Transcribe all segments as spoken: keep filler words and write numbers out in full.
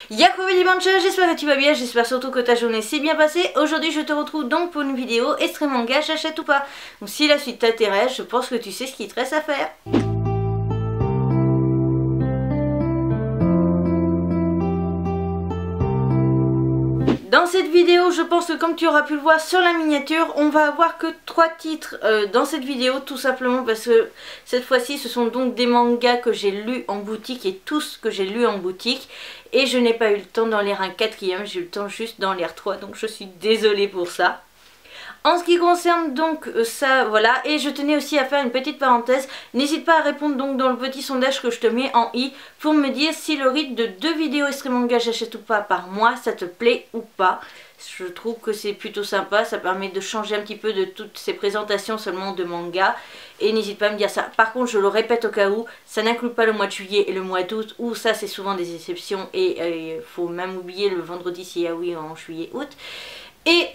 Yakou Dimanche, j'espère que tu vas bien, j'espère surtout que ta journée s'est bien passée. Aujourd'hui je te retrouve donc pour une vidéo extrait manga, j'achète ou pas. Donc si la suite t'intéresse, je pense que tu sais ce qu'il te reste à faire. Dans cette vidéo, je pense que comme tu auras pu le voir sur la miniature, on va avoir que trois titres euh, dans cette vidéo, tout simplement parce que cette fois-ci ce sont donc des mangas que j'ai lus en boutique et tous que j'ai lus en boutique. Et je n'ai pas eu le temps d'en lire un quatrième, j'ai eu le temps juste d'en lire trois, donc je suis désolée pour ça. En ce qui concerne donc ça, voilà, et je tenais aussi à faire une petite parenthèse, n'hésite pas à répondre donc dans le petit sondage que je te mets en i pour me dire si le rythme de deux vidéos extrait manga j'achète ou pas par mois, ça te plaît ou pas. Je trouve que c'est plutôt sympa, ça permet de changer un petit peu de toutes ces présentations seulement de manga. Et n'hésite pas à me dire ça. Par contre, je le répète au cas où, ça n'inclut pas le mois de juillet et le mois d'août, où ça c'est souvent des exceptions et il euh, faut même oublier le vendredi si ah oui en juillet août. Et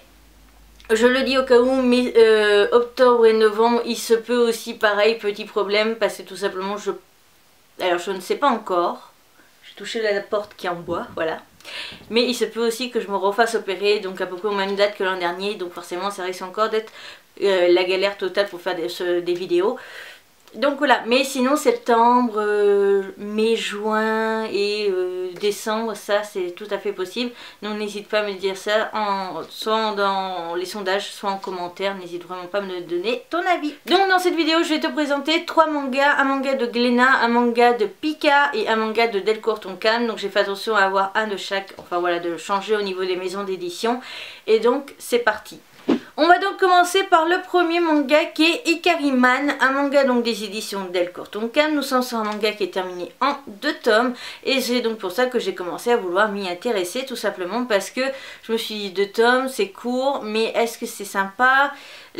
je le dis au cas où, mais euh, octobre et novembre, il se peut aussi pareil, petit problème, parce que tout simplement je... Alors je ne sais pas encore, j'ai touché la porte qui est en bois, voilà. Mais il se peut aussi que je me refasse opérer, donc à peu près aux mêmes dates que l'an dernier, donc forcément ça risque encore d'être euh, la galère totale pour faire des, ce, des vidéos. Donc voilà, mais sinon septembre, euh, mai, juin et euh, décembre, ça c'est tout à fait possible. Donc n'hésite pas à me dire ça, en, soit dans les sondages, soit en commentaire, n'hésite vraiment pas à me donner ton avis. Donc dans cette vidéo, je vais te présenter trois mangas, un manga de Glénat, un manga de Pika et un manga de Delcourt Tonkan. Donc j'ai fait attention à avoir un de chaque, enfin voilà, de changer au niveau des maisons d'édition. Et donc c'est parti. On va donc commencer par le premier manga qui est Ikariman, un manga donc des éditions Delcourt Tonkan. Nous sommes sur un manga qui est terminé en deux tomes et c'est donc pour ça que j'ai commencé à vouloir m'y intéresser, tout simplement parce que je me suis dit deux tomes, c'est court, mais est-ce que c'est sympa?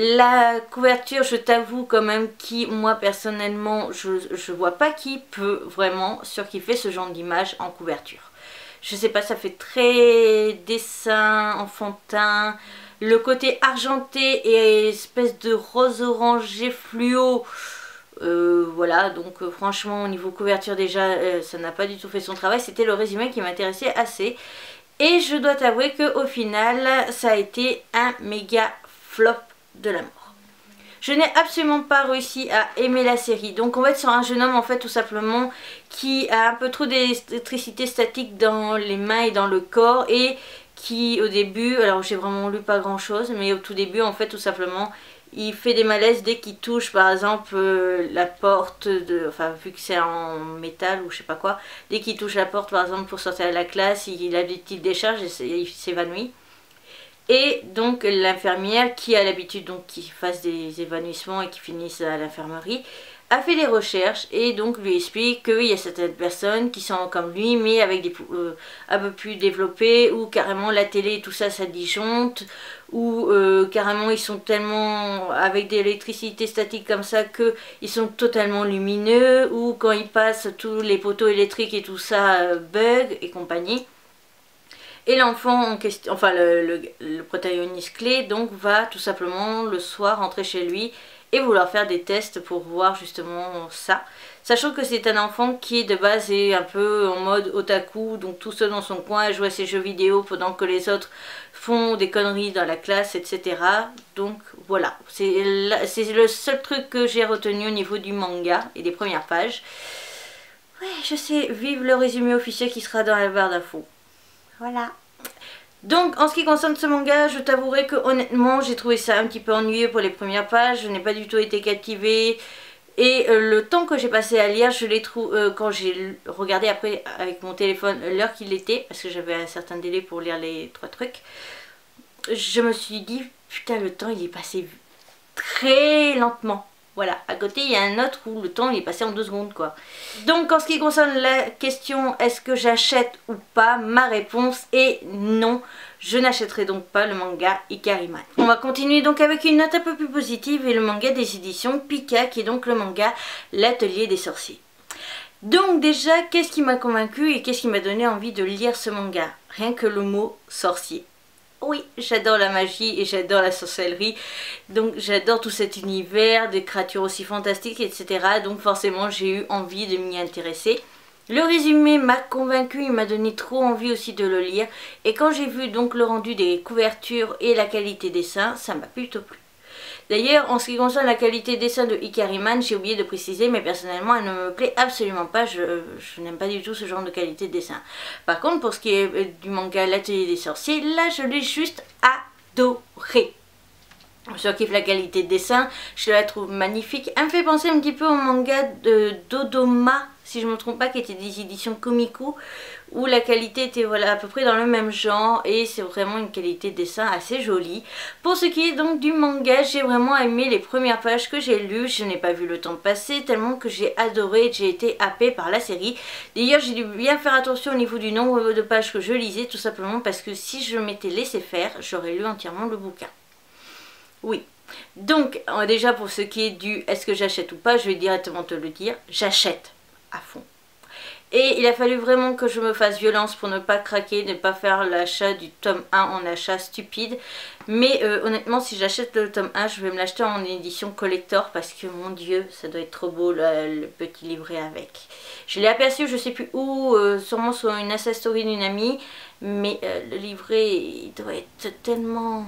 La couverture, je t'avoue quand même qui, moi personnellement, je, je vois pas qui peut vraiment surkiffer ce genre d'image en couverture. Je sais pas, ça fait très dessin enfantin. Le côté argenté et espèce de rose orangé fluo, euh, voilà, donc euh, franchement au niveau couverture déjà euh, ça n'a pas du tout fait son travail. C'était le résumé qui m'intéressait assez et je dois t'avouer qu'au final ça a été un méga flop de la mort. Je n'ai absolument pas réussi à aimer la série. Donc on va être sur un jeune homme en fait tout simplement qui a un peu trop d'électricité statique dans les mains et dans le corps et qui au début, alors j'ai vraiment lu pas grand chose, mais au tout début en fait tout simplement il fait des malaises dès qu'il touche par exemple euh, la porte, de, enfin vu que c'est en métal ou je sais pas quoi, dès qu'il touche la porte par exemple pour sortir de la classe, il, il a des petites décharges et il s'évanouit. Et donc l'infirmière qui a l'habitude donc qu'il fasse des évanouissements et qui finissent à l'infirmerie a fait des recherches et donc lui explique qu'il y a certaines personnes qui sont comme lui mais avec des euh, un peu plus développées ou carrément la télé et tout ça ça disjoncte ou euh, carrément ils sont tellement avec des électricités statiques comme ça que ils sont totalement lumineux ou quand ils passent tous les poteaux électriques et tout ça euh, bug et compagnie. Et l'enfant en question, enfin le, le, le protagoniste clé donc va tout simplement le soir rentrer chez lui et vouloir faire des tests pour voir justement ça. Sachant que c'est un enfant qui de base est un peu en mode otaku, donc tout seul dans son coin à jouer à ses jeux vidéo pendant que les autres font des conneries dans la classe, et cetera. Donc voilà, c'est le seul truc que j'ai retenu au niveau du manga et des premières pages. Ouais, je sais, vive le résumé officiel qui sera dans la barre d'infos. Voilà. Donc en ce qui concerne ce manga, je t'avouerai que honnêtement j'ai trouvé ça un petit peu ennuyeux pour les premières pages, je n'ai pas du tout été captivée et euh, le temps que j'ai passé à lire, je l'ai trouvé euh, quand j'ai regardé après avec mon téléphone l'heure qu'il était, parce que j'avais un certain délai pour lire les trois trucs, je me suis dit putain le temps il est passé très lentement. Voilà, à côté il y a un autre où le temps il est passé en deux secondes quoi. Donc en ce qui concerne la question est-ce que j'achète ou pas, ma réponse est non. Je n'achèterai donc pas le manga Ikariman. On va continuer donc avec une note un peu plus positive et le manga des éditions Pika qui est donc le manga L'Atelier des Sorciers. Donc déjà qu'est-ce qui m'a convaincu et qu'est-ce qui m'a donné envie de lire ce manga? Rien que le mot sorcier. Oui, j'adore la magie et j'adore la sorcellerie, donc j'adore tout cet univers, des créatures aussi fantastiques, et cetera. Donc forcément j'ai eu envie de m'y intéresser. Le résumé m'a convaincu, il m'a donné trop envie aussi de le lire. Et quand j'ai vu donc le rendu des couvertures et la qualité des dessins, ça m'a plutôt plu. D'ailleurs, en ce qui concerne la qualité des dessins de Hikari Man, j'ai oublié de préciser, mais personnellement, elle ne me plaît absolument pas. Je, je n'aime pas du tout ce genre de qualité de dessin. Par contre, pour ce qui est du manga L'Atelier des Sorciers, là, je l'ai juste adoré. Je kiffe la qualité de dessin, je la trouve magnifique. Elle me fait penser un petit peu au manga de Dodoma, si je ne me trompe pas, qui était des éditions Komiku, où la qualité était voilà, à peu près dans le même genre, et c'est vraiment une qualité de dessin assez jolie. Pour ce qui est donc du manga, j'ai vraiment aimé les premières pages que j'ai lues. Je n'ai pas vu le temps passer, tellement que j'ai adoré, j'ai été happée par la série. D'ailleurs, j'ai dû bien faire attention au niveau du nombre de pages que je lisais, tout simplement parce que si je m'étais laissé faire, j'aurais lu entièrement le bouquin. Oui, donc déjà pour ce qui est du est-ce que j'achète ou pas, je vais directement te le dire, j'achète à fond. Et il a fallu vraiment que je me fasse violence pour ne pas craquer, ne pas faire l'achat du tome un en achat stupide. Mais euh, honnêtement, si j'achète le tome un, je vais me l'acheter en édition collector parce que mon Dieu, ça doit être trop beau le, le petit livret avec. Je l'ai aperçu, je sais plus où, euh, sûrement sur une Insta Story d'une amie, mais euh, le livret, il doit être tellement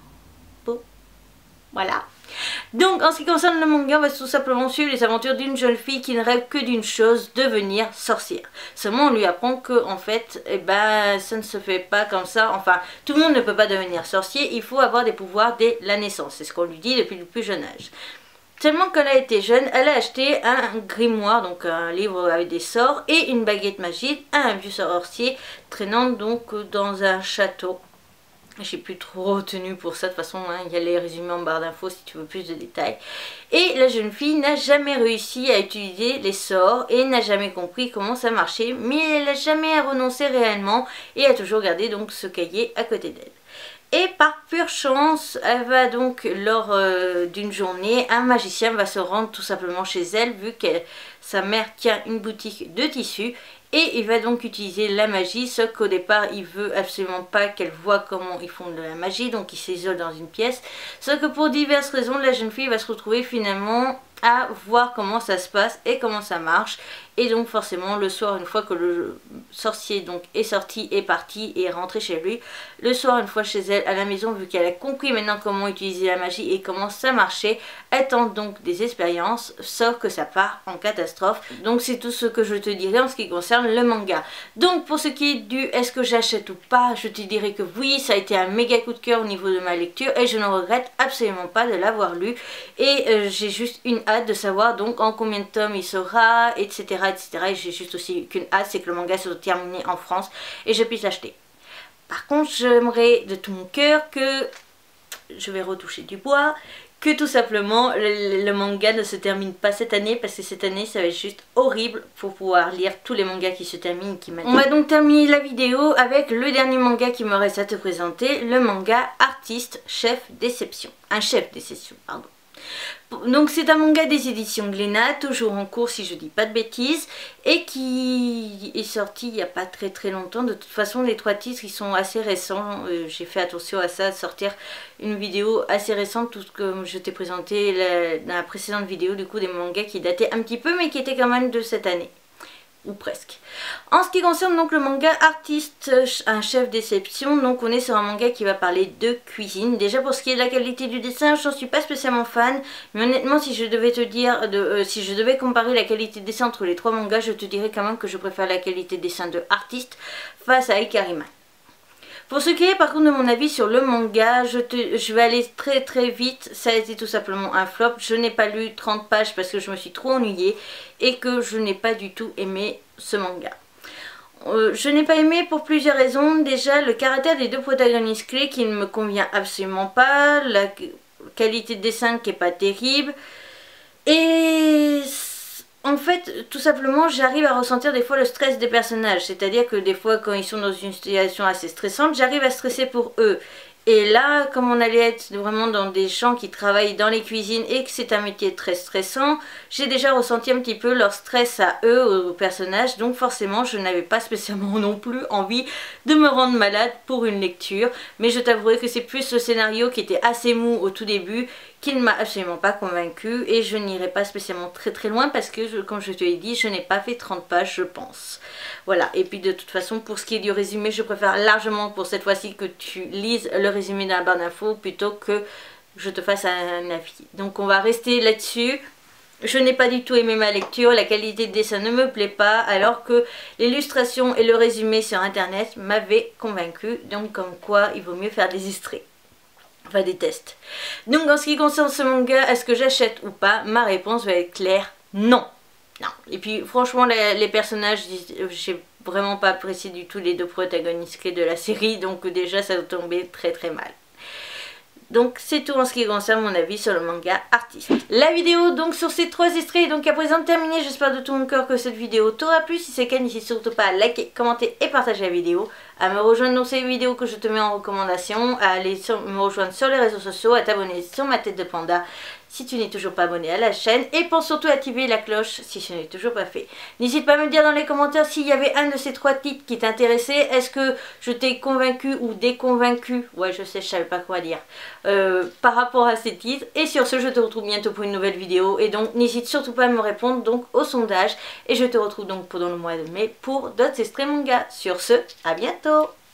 beau. Voilà. Donc en ce qui concerne le manga, on va tout simplement suivre les aventures d'une jeune fille qui ne rêve que d'une chose, devenir sorcière. Seulement on lui apprend que en fait, eh ben, ça ne se fait pas comme ça. Enfin, tout le monde ne peut pas devenir sorcier, il faut avoir des pouvoirs dès la naissance. C'est ce qu'on lui dit depuis le plus jeune âge. Tellement qu'elle a été jeune, elle a acheté un grimoire, donc un livre avec des sorts, et une baguette magique à un vieux sorcier traînant donc dans un château. J'ai plus trop retenu pour ça, de toute façon, hein, il y a les résumés en barre d'infos si tu veux plus de détails. Et la jeune fille n'a jamais réussi à utiliser les sorts et n'a jamais compris comment ça marchait, mais elle n'a jamais renoncé réellement et a toujours gardé donc ce cahier à côté d'elle. Et par pure chance, elle va donc, lors euh, d'une journée, un magicien va se rendre tout simplement chez elle, vu que sa mère tient une boutique de tissus. Et il va donc utiliser la magie, sauf qu'au départ, il veut absolument pas qu'elle voit comment ils font de la magie, donc il s'isole dans une pièce. Sauf que pour diverses raisons, la jeune fille va se retrouver finalement à voir comment ça se passe et comment ça marche. Et donc forcément le soir, une fois que le sorcier donc est sorti, est parti et est rentré chez lui, le soir une fois chez elle à la maison, vu qu'elle a compris maintenant comment utiliser la magie et comment ça marchait, elle tente donc des expériences, sauf que ça part en catastrophe. Donc c'est tout ce que je te dirai en ce qui concerne le manga. Donc pour ce qui est du est-ce que j'achète ou pas, je te dirais que oui, ça a été un méga coup de cœur au niveau de ma lecture et je ne regrette absolument pas de l'avoir lu. Et euh, j'ai juste une hâte de savoir donc en combien de tomes il sera, etc, et cetera. Et j'ai juste aussi qu'une hâte, c'est que le manga soit terminé en France et je puisse l'acheter. Par contre, j'aimerais de tout mon cœur que, je vais retoucher du bois, que tout simplement le, le manga ne se termine pas cette année, parce que cette année ça va être juste horrible pour pouvoir lire tous les mangas qui se terminent, qui On va donc terminer la vidéo avec le dernier manga qui me reste à te présenter, le manga Artiste Chef Déception. Un chef déception, pardon. Donc c'est un manga des éditions Glénat, toujours en cours si je dis pas de bêtises, et qui est sorti il n'y a pas très très longtemps. De toute façon les trois titres ils sont assez récents, euh, j'ai fait attention à ça, de sortir une vidéo assez récente, tout comme je t'ai présenté la, dans la précédente vidéo, du coup des mangas qui dataient un petit peu mais qui étaient quand même de cette année. Ou presque. En ce qui concerne donc le manga Artiste, un chef déception, donc on est sur un manga qui va parler de cuisine. Déjà pour ce qui est de la qualité du dessin, j'en suis pas spécialement fan, mais honnêtement si je devais te dire, de, euh, si je devais comparer la qualité de dessin entre les trois mangas, je te dirais quand même que je préfère la qualité de dessin de Artiste face à Hikari Man. Pour ce qui est par contre de mon avis sur le manga, je, te, je vais aller très très vite, ça a été tout simplement un flop. Je n'ai pas lu trente pages parce que je me suis trop ennuyée et que je n'ai pas du tout aimé ce manga. Euh, je n'ai pas aimé pour plusieurs raisons. Déjà le caractère des deux protagonistes clés qui ne me convient absolument pas, la qualité de dessin qui n'est pas terrible et... En fait, tout simplement, j'arrive à ressentir des fois le stress des personnages. C'est-à-dire que des fois, quand ils sont dans une situation assez stressante, j'arrive à stresser pour eux. Et là, comme on allait être vraiment dans des gens qui travaillent dans les cuisines et que c'est un métier très stressant, j'ai déjà ressenti un petit peu leur stress à eux, aux personnages, donc forcément je n'avais pas spécialement non plus envie de me rendre malade pour une lecture, mais je t'avouerai que c'est plus le scénario qui était assez mou au tout début qui ne m'a absolument pas convaincue et je n'irai pas spécialement très très loin parce que, je, comme je te l'ai dit, je n'ai pas fait trente pages je pense. Voilà, et puis de toute façon pour ce qui est du résumé, je préfère largement pour cette fois-ci que tu lises le résumé dans la barre d'infos plutôt que je te fasse un avis. Donc on va rester là-dessus. Je n'ai pas du tout aimé ma lecture, la qualité de dessin ne me plaît pas, alors que l'illustration et le résumé sur internet m'avaient convaincu, donc comme quoi il vaut mieux faire des extraits. Enfin des tests. Donc en ce qui concerne ce manga, est-ce que j'achète ou pas? Ma réponse va être claire, non. Non. Et puis franchement les, les personnages, j'ai vraiment pas apprécié du tout les deux protagonistes clés de la série, donc déjà ça tombait très très mal. Donc c'est tout en ce qui concerne mon avis sur le manga artiste. La vidéo donc sur ces trois extraits est donc à présent terminée. J'espère de tout mon cœur que cette vidéo t'aura plu. Si c'est le cas, n'hésite surtout pas à liker, commenter et partager la vidéo, à me rejoindre dans ces vidéos que je te mets en recommandation, à aller sur, me rejoindre sur les réseaux sociaux, à t'abonner sur ma tête de panda si tu n'es toujours pas abonné à la chaîne, et pense surtout à activer la cloche si ce n'est toujours pas fait. N'hésite pas à me dire dans les commentaires s'il y avait un de ces trois titres qui t'intéressait. Est-ce que je t'ai convaincu ou déconvaincu? Ouais, je sais, je savais pas quoi dire euh, par rapport à ces titres. Et sur ce, je te retrouve bientôt pour une nouvelle vidéo, et donc n'hésite surtout pas à me répondre donc au sondage, et je te retrouve donc pendant le mois de mai pour d'autres extraits manga. Sur ce, à bientôt.